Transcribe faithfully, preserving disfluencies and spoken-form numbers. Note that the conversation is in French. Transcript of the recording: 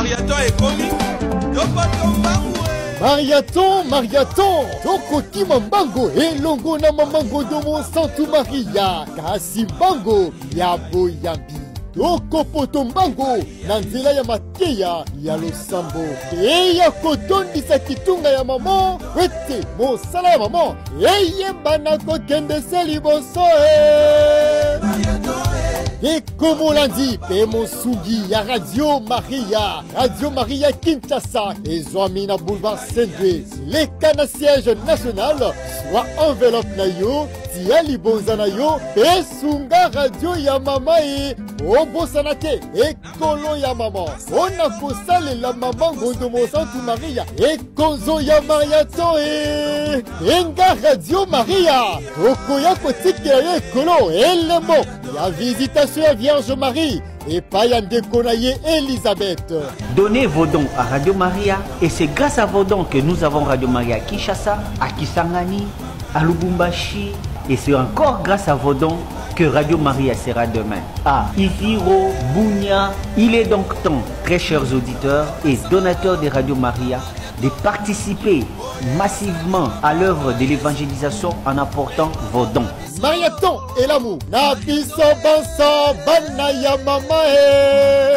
Mariaton est commis. Mariaton, Mariaton, Toko Kimambango, Elongo na mamango de mon Santu Maria, Kasi Bango, Yabo Yambi. Toko Potombango, Nanzela ya Mateya, ya Losambo. Eya Kotondi sa kitunga ya maman, Wete, mon sala ya maman, Eye Banako Kende Seliboso, et comme on l'a dit, Pemo Sugi, ya Radio Maria, Radio Maria Kinshasa, et Zouamina Boulevard Saint-Louis, les cannes siège national, soit enveloppe na yo, Tiali Bonzana yo, Pesunga Radio ya mama et Obo Sanate, et Kolo ya maman. On a posé la maman Gondomo Santu Maria, et Konzo ya Mariaton et Enga Radio Maria, Okoya Kotiki ya Kolo, et le mot, ya visitation à Vierge Marie. Et Payande Konaye Elisabeth. Donnez vos dons à Radio Maria et c'est grâce à vos dons que nous avons Radio Maria à Kinshasa, à Kisangani, à Lubumbashi et c'est encore grâce à vos dons que Radio Maria sera demain. À Ifiro, Bounia, il est donc temps, très chers auditeurs et donateurs de Radio Maria, de participer massivement à l'œuvre de l'évangélisation en apportant vos dons. Mariaton et l'amour. Na biso bansa banaya mama e.